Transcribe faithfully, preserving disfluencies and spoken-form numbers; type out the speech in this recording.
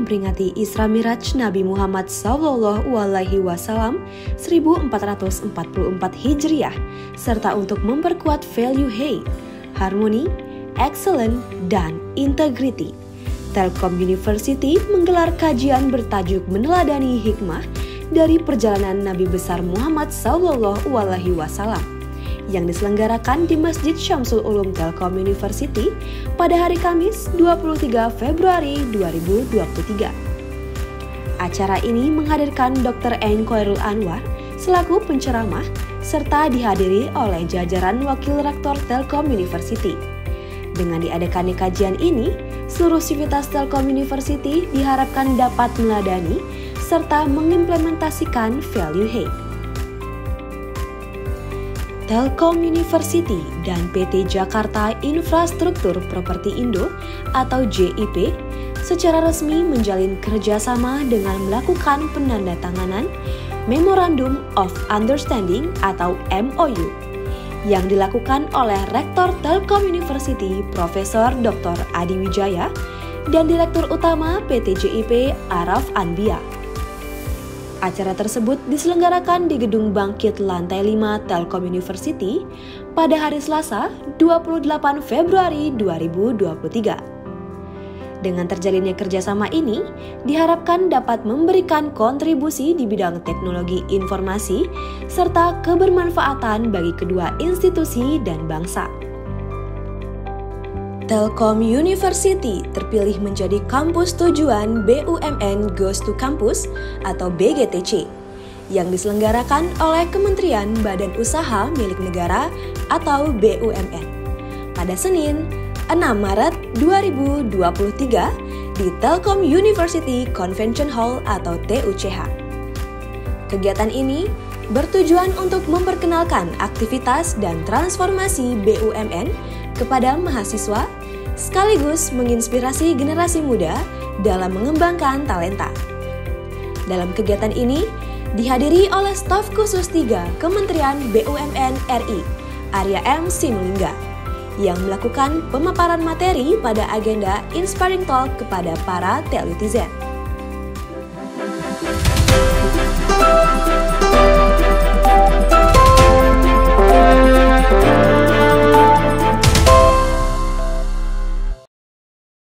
memperingati Isra Miraj Nabi Muhammad Sallallahu Alaihi Wasallam seribu empat ratus empat puluh empat Hijriah, serta untuk memperkuat value hate, harmoni, excellence, dan integrity. Telkom University menggelar kajian bertajuk Meneladani Hikmah dari Perjalanan Nabi Besar Muhammad Sallallahu Alaihi Wasallam yang diselenggarakan di Masjid Syamsul Ulum Telkom University pada hari Kamis dua puluh tiga Februari dua ribu dua puluh tiga. Acara ini menghadirkan Doktor Eng Khairul Anwar selaku penceramah serta dihadiri oleh jajaran Wakil Rektor Telkom University. Dengan diadakannya kajian ini, seluruh sivitas Telkom University diharapkan dapat meneladani serta mengimplementasikan value hate. Telkom University dan P T Jakarta Infrastruktur Properti Indo atau J I P secara resmi menjalin kerjasama dengan melakukan penandatanganan Memorandum of Understanding atau M O U yang dilakukan oleh Rektor Telkom University Profesor Doktor Adi Wijaya dan Direktur Utama P T J I P Araf Anbia. Acara tersebut diselenggarakan di Gedung Bangkit Lantai lima Telkom University pada hari Selasa dua puluh delapan Februari dua ribu dua puluh tiga. Dengan terjalinnya kerjasama ini, diharapkan dapat memberikan kontribusi di bidang teknologi informasi serta kebermanfaatan bagi kedua institusi dan bangsa. Telkom University terpilih menjadi kampus tujuan B U M N Goes to Campus atau B G T C yang diselenggarakan oleh Kementerian Badan Usaha Milik Negara atau B U M N pada Senin enam Maret dua ribu dua puluh tiga di Telkom University Convention Hall atau T U C H. Kegiatan ini bertujuan untuk memperkenalkan aktivitas dan transformasi B U M N kepada mahasiswa, sekaligus menginspirasi generasi muda dalam mengembangkan talenta. Dalam kegiatan ini, dihadiri oleh staf khusus tiga Kementerian B U M N R I, Arya M. Sinulinga, yang melakukan pemaparan materi pada agenda Inspiring Talk kepada para telitizen.